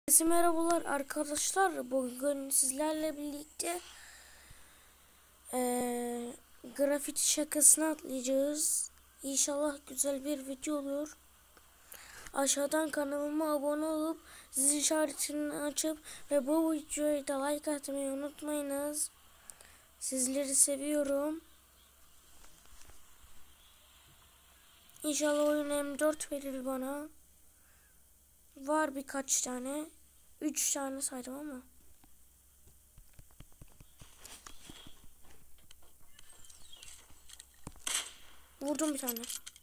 Herkese merhabalar arkadaşlar. Bugün sizlerle birlikte grafiti şakasını atlayacağız. İnşallah güzel bir video olur. Aşağıdan kanalıma abone olup zil işaretini açıp ve bu videoya da like atmayı unutmayınız. Sizleri seviyorum. İnşallah oyun M4 verir bana. Var birkaç tane. 3 tane saydım ama. Vurdum bir tane.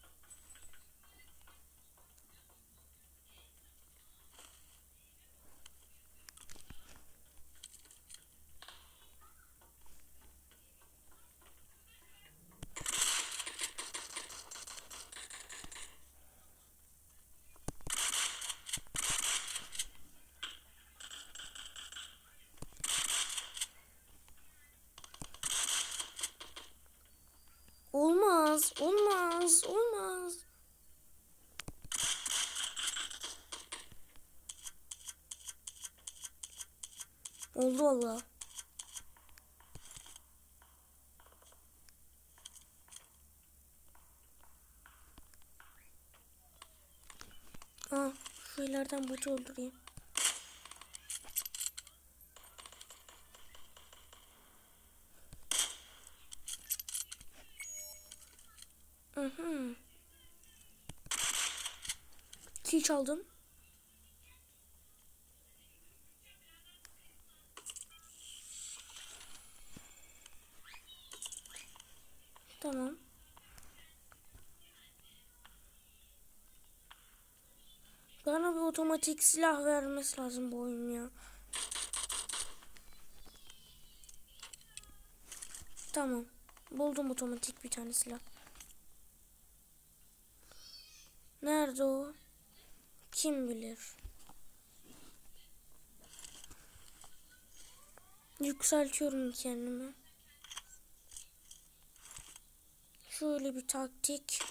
Olmaz, olmaz, olmaz. Oldu valla. Şu ileriden botu öldüreyim. Kill çaldım. Tamam. Bana bir otomatik silah vermesi lazım bu oyun ya. Tamam. Buldum otomatik bir tane silah. Nerede o? Kim bilir? Yükseltiyorum kendimi. Şöyle bir taktik.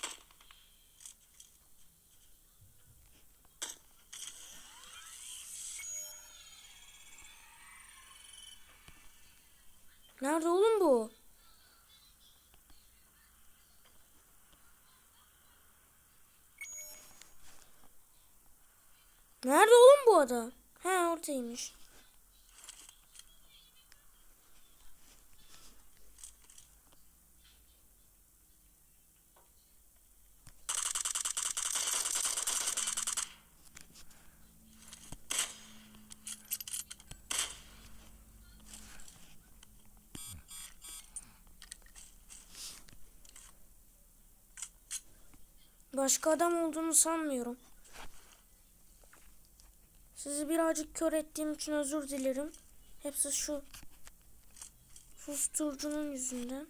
Nerede oğlum bu? Nerede oğlum bu adam? He, oradaymış. Başka adam olduğunu sanmıyorum. Sizi birazcık kör ettiğim için özür dilerim. Hepsi şu susturucunun yüzünden.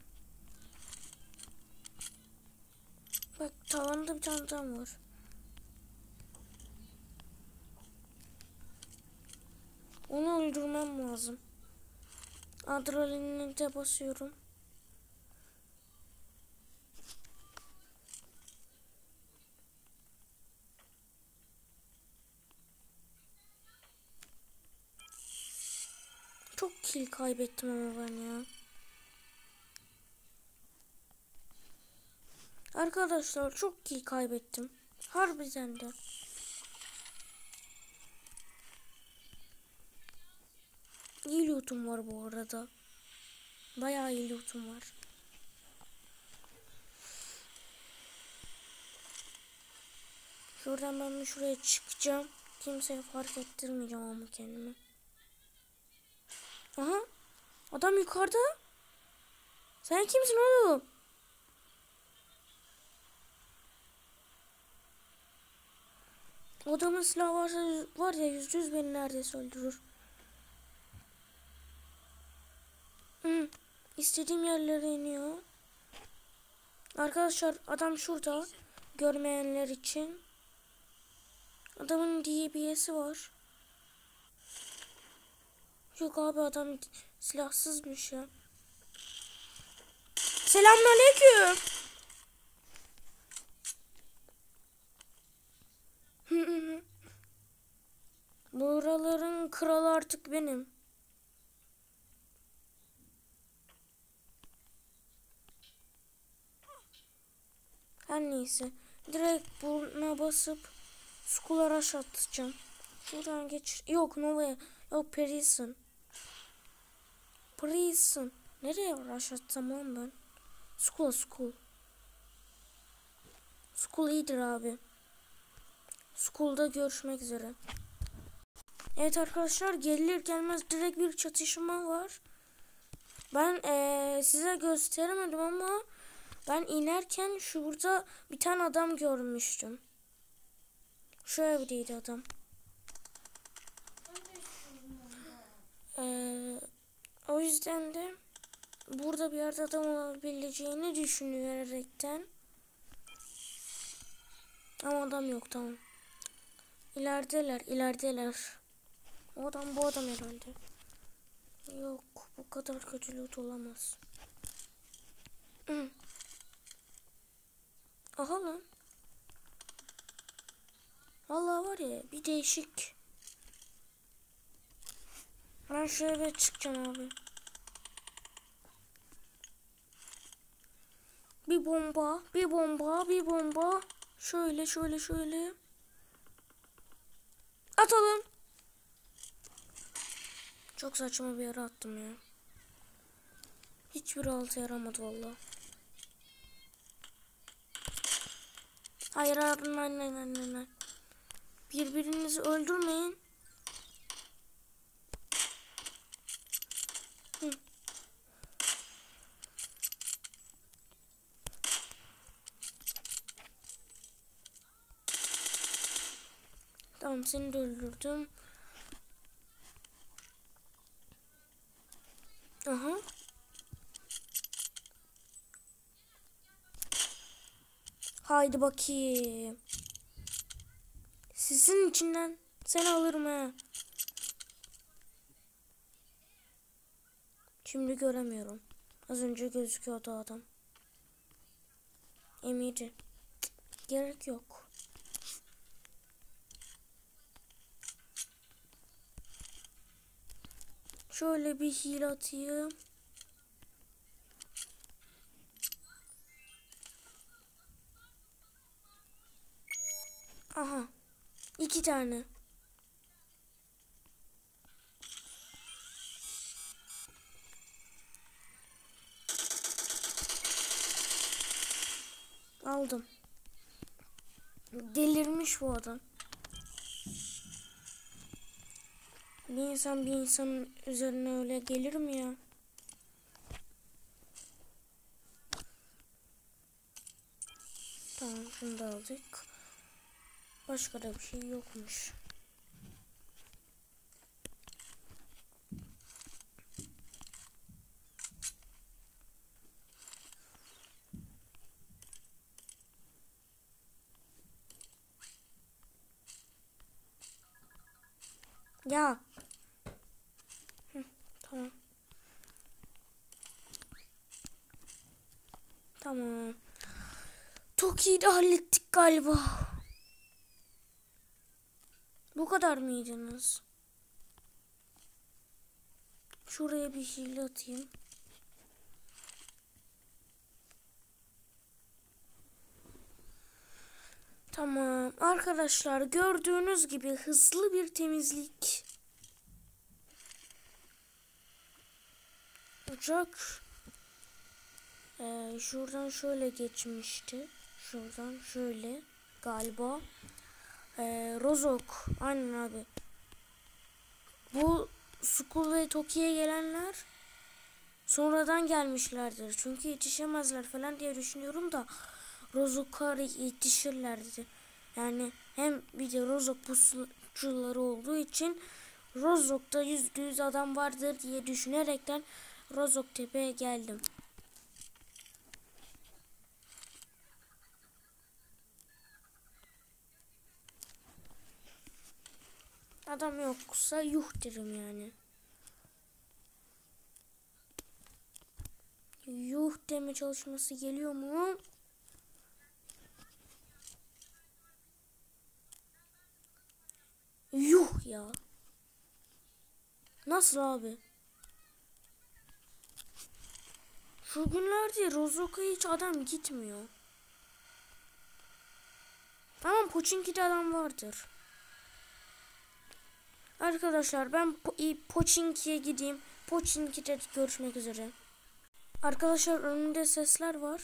Bak, tavanda bir tane adam var. Onu öldürmem lazım. Adrenalinini de basıyorum. Çok kill kaybettim ama ben ya. Arkadaşlar çok kill kaybettim. Harbiden de. İyi lootum var bu arada. Bayağı iyi lootum var. Şuradan ben şuraya çıkacağım. Kimseye fark ettirmeyeceğim ama kendimi. Aha. Adam yukarıda. Sen kimsin oğlum? Adamın silahı varsa var ya %100 beni neredeyse öldürür. İstediğim yerlere iniyor. Arkadaşlar adam şurada. Görmeyenler için. Adamın DBS'i var. Yok abi, adam silahsızmış ya. Selamünaleyküm. Buraların kralı artık benim. Her neyse. Direkt buna basıp Skull'a rush atacağım. Şuradan geç. Yok Nova'ya. Yok Prison. Prison. Nereye rush atsam oğlum ben? Skull. Skull iyidir abi. Skull'da görüşmek üzere. Evet arkadaşlar, gelir gelmez direkt bir çatışma var. Ben size gösteremedim ama ben inerken şurada bir tane adam görmüştüm. Şu evdeydi adam. O yüzden de burada bir yerde adam olabileceğini düşünüyerekten. Ama adam yok, tamam. İlerideler. O adam bu adam herhalde. Yok, bu kadar kötü loot olamaz. Aha lan. Vallahi var ya, bir değişik. Ben şu eve çıkacağım abi. Bir bomba. Şöyle. Atalım. Çok saçma bir yere attım ya. Hiçbir altı yaramadı vallahi. Hayır abi, aynen. Birbirinizi öldürmeyin. Tamam, seni de öldürdüm. Aha. Haydi bakayım. Sizin içinden seni alırım ha. Şimdi göremiyorum. Az önce gözüküyordu adam. Emiri. Gerek yok. Şöyle bir hile atayım. Aha. 2 tane. Aldım. Delirmiş bu adam. Bir insanın üzerine öyle gelir mi ya? Tamam, şunu da aldık. Başka da bir şey yokmuş. Ya. Tamam. Tamam. Toki'yi de hallettik galiba. Bu kadar mıydınız? Şuraya bir hile atayım. Tamam. Arkadaşlar, gördüğünüz gibi hızlı bir temizlik. Uçak şuradan şöyle geçmişti. Şuradan şöyle galiba. Rozok. Aynen abi. Bu Skull ve Toki'ye gelenler sonradan gelmişlerdir. Çünkü yetişemezler falan diye düşünüyorum da Rozok'a yetişirlerdi. Yani hem bir de Rozok pusucuları olduğu için Rozok'ta %100 adam vardır diye düşünerekten Rozok Tepe'ye geldim. Adam yoksa yuh derim yani. Yuh deme çalışması geliyor mu? Yuh ya. Nasıl abi? Şu günlerde Rozok'a hiç adam gitmiyor. Ama Pochinki'de adam vardır. Arkadaşlar ben Pochinki'ye gideyim. Pochinki'de görüşmek üzere. Arkadaşlar önünde sesler var.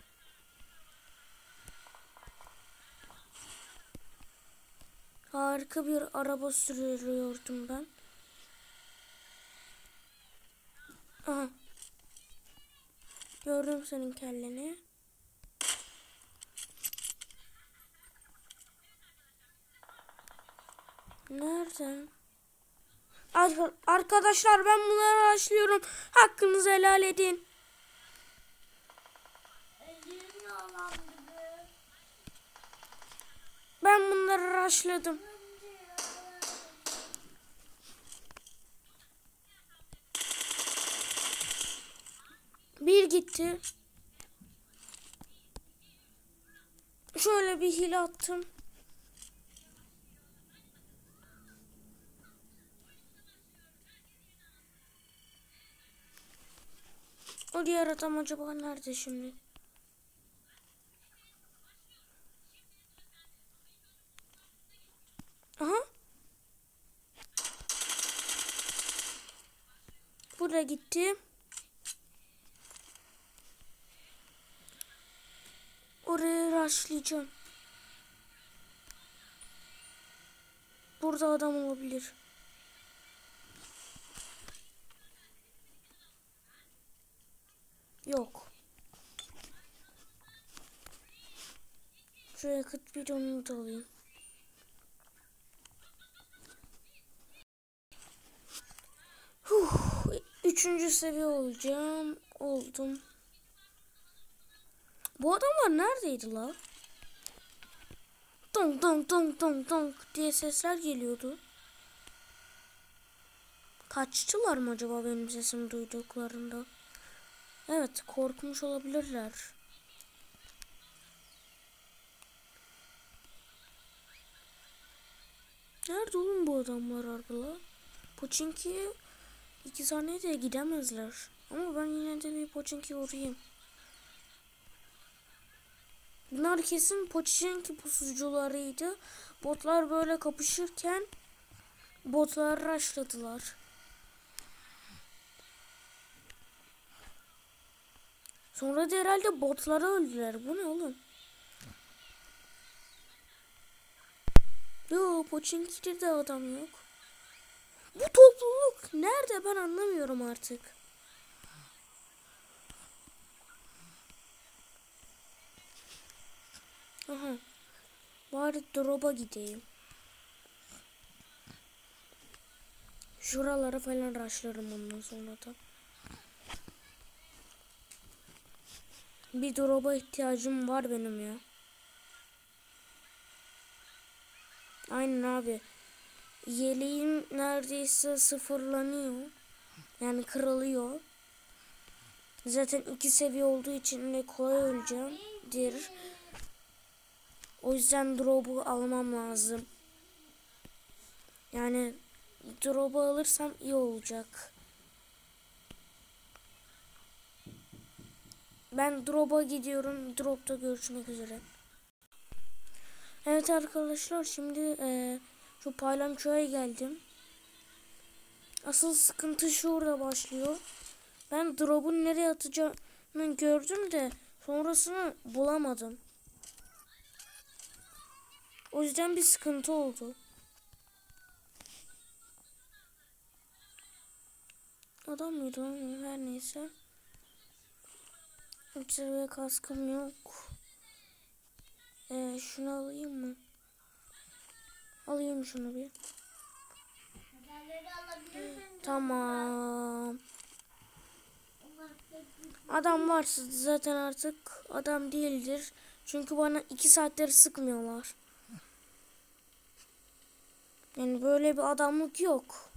Harika bir araba sürüyordum ben. Aha. Gördüm senin kelleni. Nereden? Arkadaşlar ben bunları araştırıyorum. Hakkınızı helal edin. Ben bunları araştırdım. Bir gitti. Şöyle bir hile attım. O diğer adam acaba nerede şimdi? Aha. Bu da gitti. Oraya rushlayacağım. Burada adam olabilir. Yok. Şu yakıt bidonunu da alayım. Üçüncü seviye olacağım. Oldum. Bu adamlar neredeydi la? Dong dong dong dong dong diye sesler geliyordu. Kaçtılar mı acaba benim sesimi duyduklarında? Evet, korkmuş olabilirler. Nerede oğlum bu adamlar harbi? Pochinki'ye 2 saniyede gidemezler. Ama ben yine de bir Pochinki'ye uğrayayım. Bunlar kesin Pochinki pusucularıydı. Botlar böyle kapışırken botlar rushladılar. Sonra da herhalde botları öldüler. Bu ne oğlum? Yo, Pochinki'de de adam yok. Bu topluluk nerede ben anlamıyorum artık. Aha. Bari drop'a gideyim. Şuralara falan rushlarım ondan sonra da. Bir drop'a ihtiyacım var benim ya. Aynen abi. Yeleğim neredeyse sıfırlanıyor. Yani kırılıyor. Zaten 2 seviye olduğu için de kolay öleceğimdir. O yüzden drop'u almam lazım. Yani drop'u alırsam iyi olacak. Ben drop'a gidiyorum. Drop'ta görüşmek üzere. Evet arkadaşlar, şimdi şu Paylamço'ya geldim. Asıl sıkıntı şurada başlıyor. Ben drop'un nereye atacağını gördüm de sonrasını bulamadım. O yüzden bir sıkıntı oldu. Adam mıydı lan? Her neyse. Seviye kaskım yok. Şunu alayım mı? Alayım şunu bir. Tamam. Adam varsa zaten artık adam değildir. Çünkü bana 2 saattir sıkmıyorlar. Yani böyle bir adamlık yok.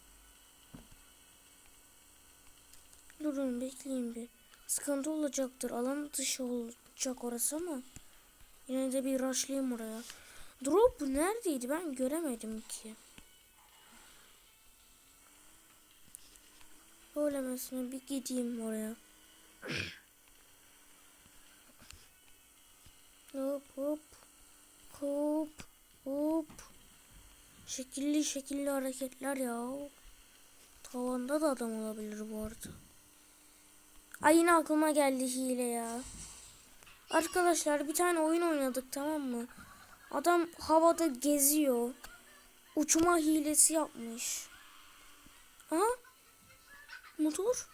Durun, bekleyin bir. Sıkıntı olacaktır. Alan dışı olacak orası ama yine de bir rushlayayım oraya. Drop neredeydi? Ben göremedim ki. söylemesine bir gideyim oraya. Hop hop hop hop. Şekilli şekilli hareketler ya. Tavanda da adam olabilir bu arada. Ay yine aklıma geldi hile ya. Arkadaşlar bir tane oyun oynadık, tamam mı? Adam havada geziyor. Uçma hilesi yapmış. Aha. Motor.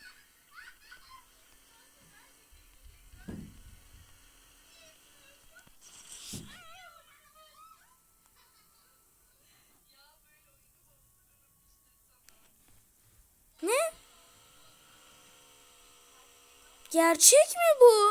Ne? Gerçek mi bu?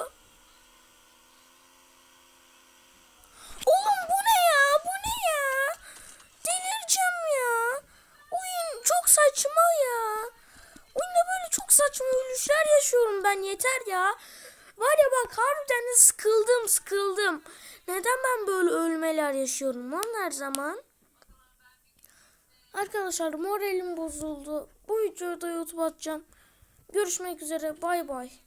Oğlum bu ne ya? Bu ne ya? Delireceğim ya. Oyun çok saçma ya. Oyunda böyle çok saçma ölüşler yaşıyorum ben, yeter ya. Var ya bak, harbiden de sıkıldım. Neden ben böyle ölmeler yaşıyorum lan her zaman? Arkadaşlar moralim bozuldu. Bu videoyu da YouTube'a atacağım. Görüşmek üzere, bay bay.